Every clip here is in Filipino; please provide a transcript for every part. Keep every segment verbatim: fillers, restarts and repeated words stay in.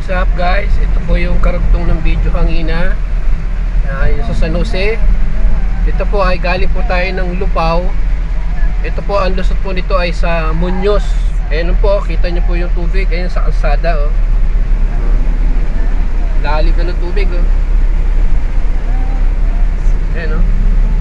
What's up guys? Ito po yung karugtong ng video kanina, uh, yung sa San Jose. Ito po ay galing po tayo ng Lupao. Ito po ang lusot po nito ay sa Muñoz. Ayan po, kita nyo po yung tubig. Ayan sa kalsada oh. Lalim na ng tubig oh. Ayan oh.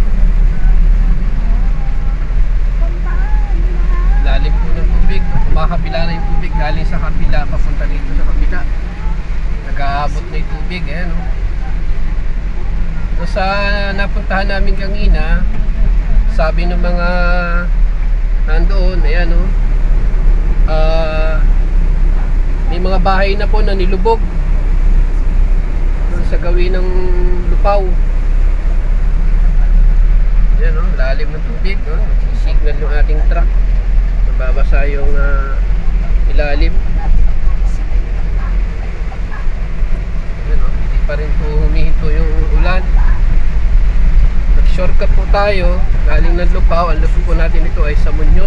Lalim po ng tubig. Kumakapila na yung tubig galing sa kapila papunta dito sa kapila. Nag-aabot na yung tubig. Ayan oh. So, sa napuntahan namin kanina, sabi ng mga nandoon, ayan oh, uh, may mga bahay na po na nilubog sa gawin ng Lupao. Ayan oh, lalim ng tubig oh. Signal yung ating truck, nababasa yung uh, ilalim. Ayan oh, hindi pa rin po humihinto yung ulan. Shortcut po tayo galing ng Lupao. Ang lusot po natin ito ay sa Muñoz.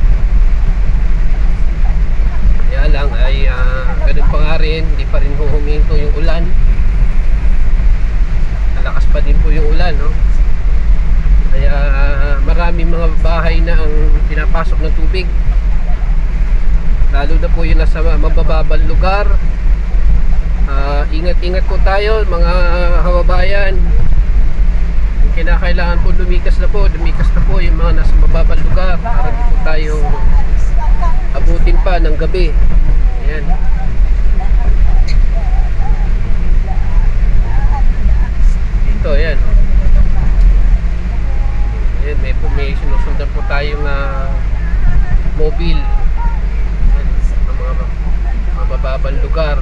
Kaya lang ay uh, ganun pa nga rin, hindi pa rin huminto yung ulan. Nalakas pa din po yung ulan no? Kaya uh, maraming mga bahay na ang pinapasok ng tubig, lalo na po yung nasa mabababang lugar. uh, Ingat-ingat po tayo mga kababayan. Kinakailangan po lumikas na po, lumikas na po yung mga nasa mababang lugar para di po tayo abutin pa ng gabi. Ayan. Dito, ayan. Ayan, may, may sinusundan po tayong uh, mobile. Ayan, sa mga mababang lugar.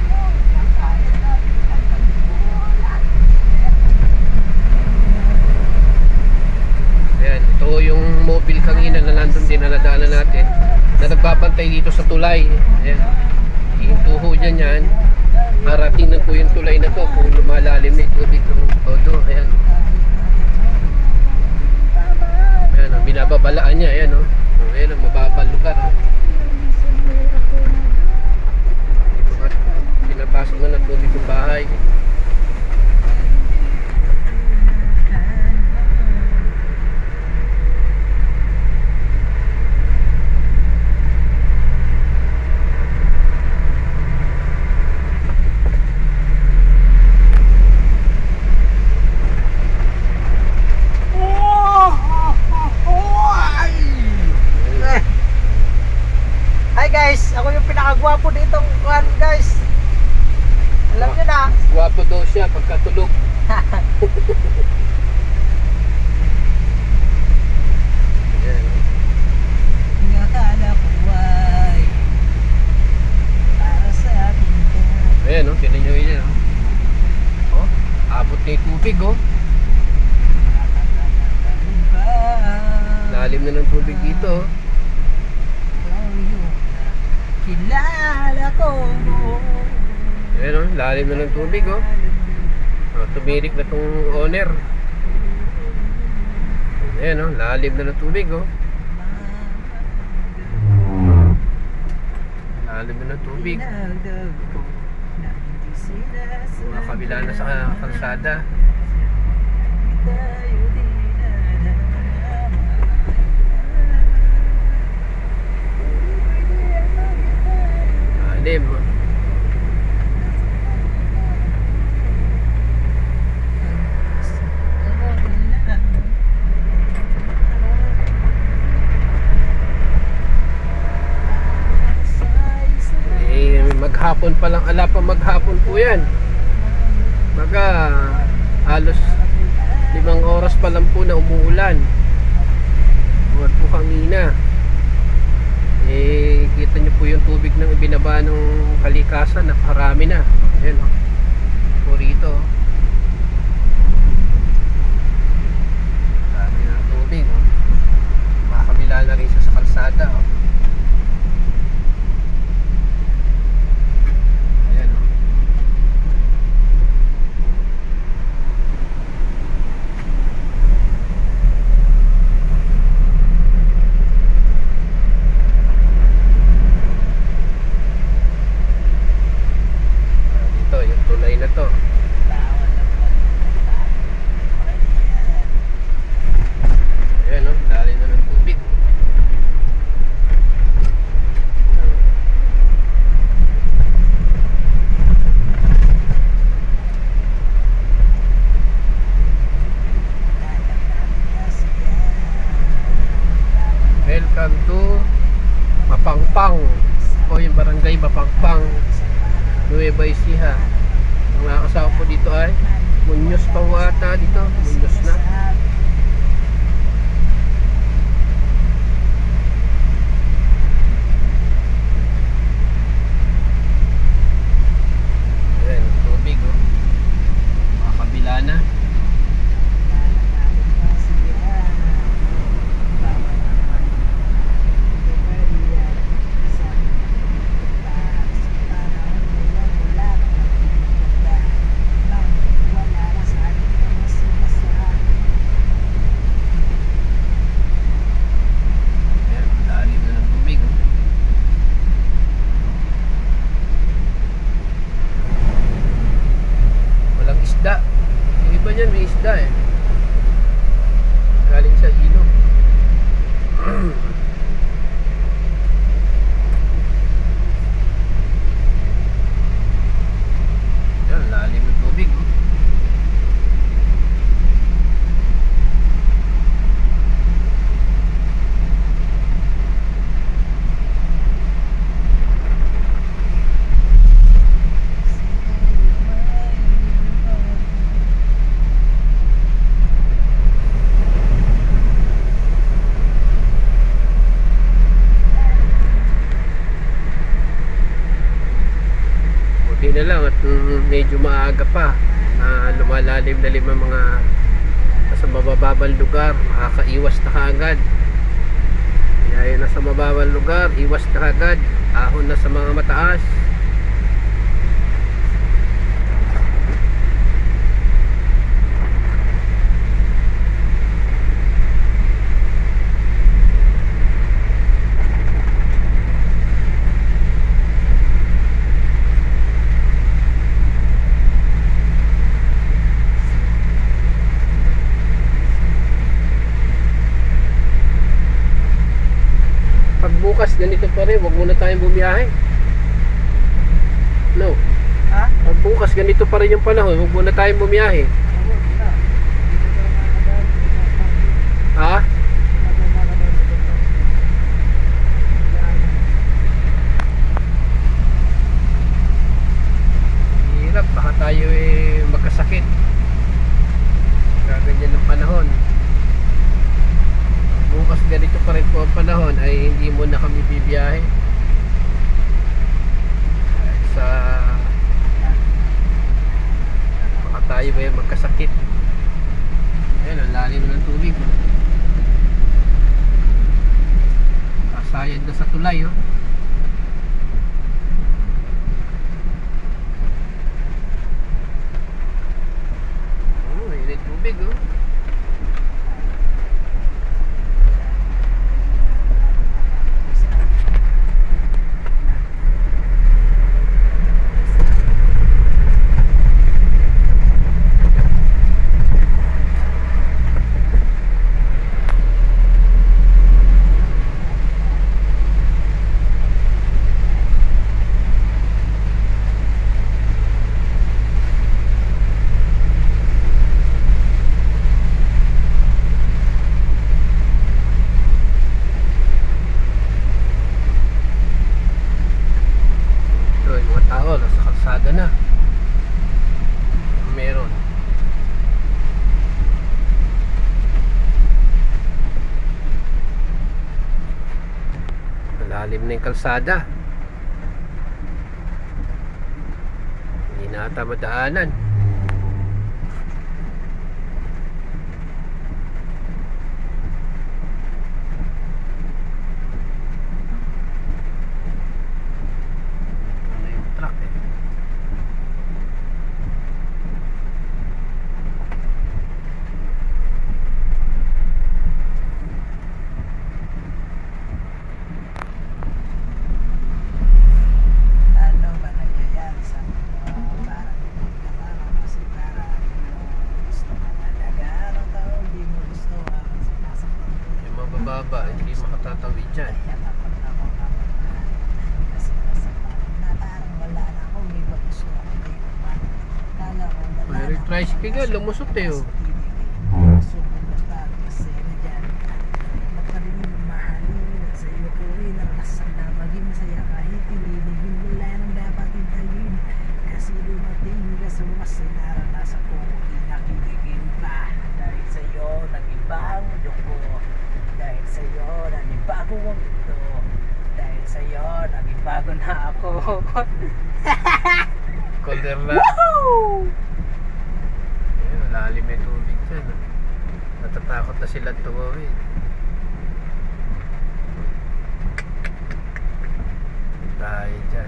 Ayan, ito yung mobile kanina na nandun din na nadaanan natin, na nagbabantay dito sa tulay. Ayan, yung tuho dyan yan, marating na po yung tulay na to kung lumalalim na yung tubig ng todo. Ayan, ayan, binababalaan niya. Ayan, oh. Ayan, mababang lugar oh. Pinapasok na ng tubig yung bahay. Ako yung pinakagwapo dito guys. Alam nyo na. Gwapo daw siya pagkatulog. Ayan. Nakala ko ay para sa akin. Ayan o, tinan nyo yun o. Oh, abot na yung tubig o. Lalim na ng tubig dito o. Kilala ko. Ayan o, lalim na ng tubig o. Oh, tumirik na tong owner. Ayan o, lalim na ng tubig o. Lalim na ng tubig. Mga kabila na sa kalsada. Lalim. Eh, maghapon pa lang, ala pa maghapon po yan. Maga halos limang oras pa lang po na umuulan. Buwan po kanina. Eh, kita nyo po yung tubig ng ibinaba ng kalikasan, napakarami na. Ayan o, po rito marami na ng tubig o. Makakabila na rin siya sa kalsada o. Ayan o. Bapangpang o yung barangay Bapangpang, Nueva Ecija. Ang nakasama po dito ay Muñoz pa ata dito, Muñoz na. Ayan, tubig oh. Mga kabila na. May isda eh. Galing sa ilog. Yan, lalim ng tubig. Na lang at mm, medyo maaga pa, uh, lumalalim-lalim ang mga nasa mabababang lugar, makakaiwas na kaagad. Kaya yun, nasa mababang lugar, iwas na kaagad, ahon na sa mga mataas. Bukas ganito pa rin, wag muna tayong bumiyahe. No. Ha? Pag bukas ganito pa rin yung panahon, wag muna tayong bumiyahe. Ha? Hirap, baka tayo eh magkasakit. Gaganyan ng panahon. Bukas ganito pa rin po ang panahon ay hindi mo na kami bibiyahe sa baka tayo ba yung magkasakit. Ayun, ang lalim ng tubig. Kasayad na sa tulay oh. Oh, init tubig oh. Na meron malalim na yung kalsada, hindi na ata madaanan. Baba, hindi makatatawid dyan. May tricycle, lumusot eh oh. Maging Kasi naranasan ko, di nakiligin pa. Dahil sa'yo, nag-iba ang mundo ko. Dahil sa'yo, nanibago ang mundo. Dahil sa'yo, nanibago na ako. Colder na. Woohoo! Ayun, malalim may tubig dyan. ah. Natatakot na sila tumawid. Tayo dyan.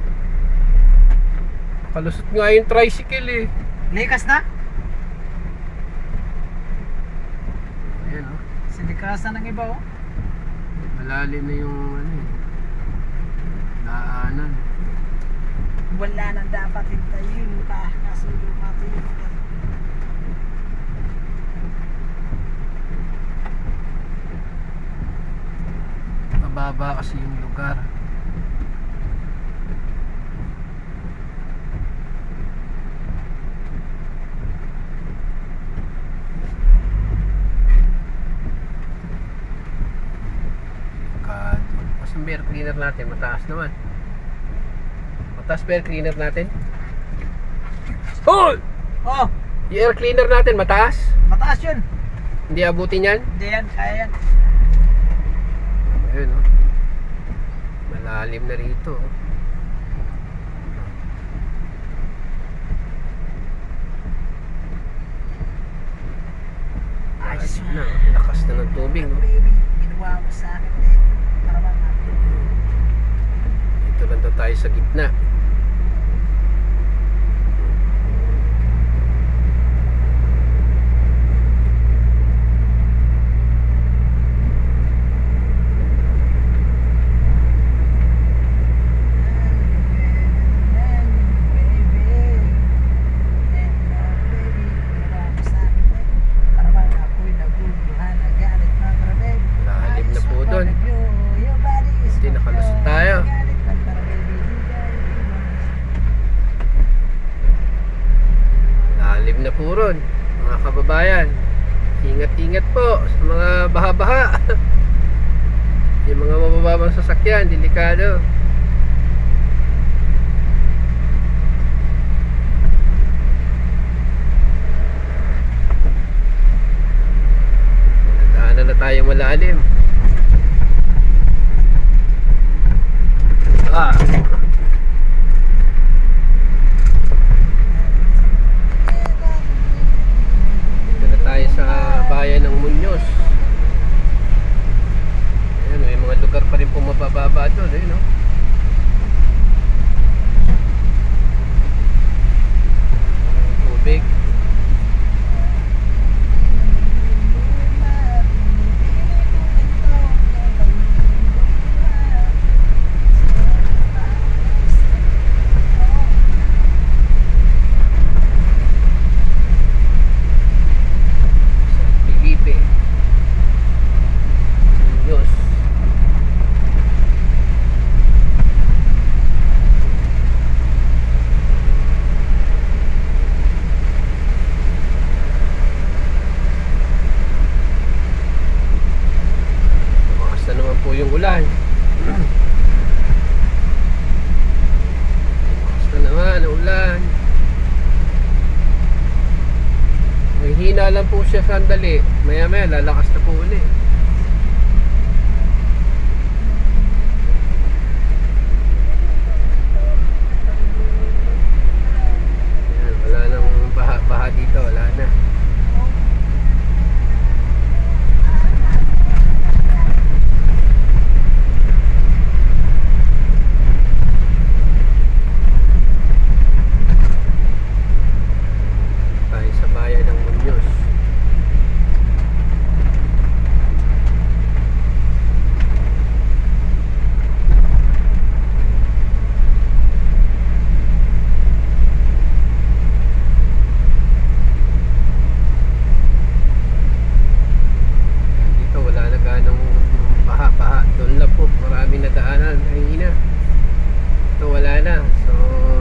Kalusot nga yung tricycle eh. Likas na? Ayan oh. Silikasan ng iba, oh. Malalim na yung ano eh. Daanan. Wala nang dapat hintayin ka. Kasi lumating ka. Mababa kasi yung lugar. Kasi yung air cleaner natin mataas naman. Mataas ba air cleaner natin? Hold! Oh, Yung air cleaner natin mataas? mataas yun. Hindi abutin yan? Hindi yan, kaya yan. Ayun oh. Malalim na rito. Ayos Malalim na, oh. Lakas na ng tubig oh. Baby, ginawa mo sa akin din. Para ba natin? Dito lang daw tayo sa gitna. Lalim na po doon. Hindi, nakalusot tayo. Lalim na po ron, mga kababayan. Ingat-ingat po sa mga baha-baha. Yung mga mabababang sasakyan, delikado. Nadaanan na tayong malalim. Ah. Dito na tayo sa bayan ng Muñoz. Ayan, may mga lugar pa rin po mabababa doon. Ayun, no? Tubig. Felipe Muñoz. Bukas na naman po yung ulan. Bukas na naman ang ulan. May hina lang po siya sandali. Maya maya lalakas na po ulit. Ayan, wala nang baha, baha dito. Wala na. Tayo sa bayan ng Muñoz. Dito wala na ganong baha-baha. Doon lang po maraming nadaanan kanina. Ito wala na. So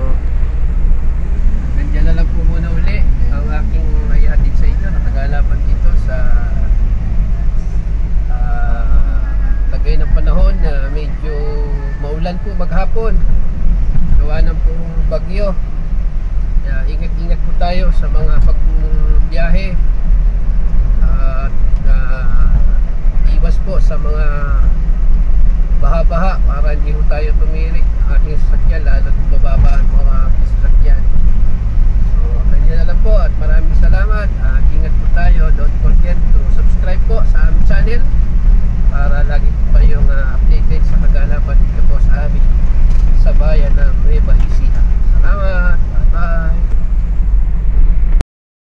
nandiyan na lang po muna uli ang aking maihatid sa inyo. Nakagalapan dito sa uh, lagay ng panahon na medyo maulan po maghapon. Gawa ng pong bagyo. Kaya ingat-ingat po tayo sa mga pagbiyahe at uh, iwas po sa mga baha-baha para hindi po tayo tumi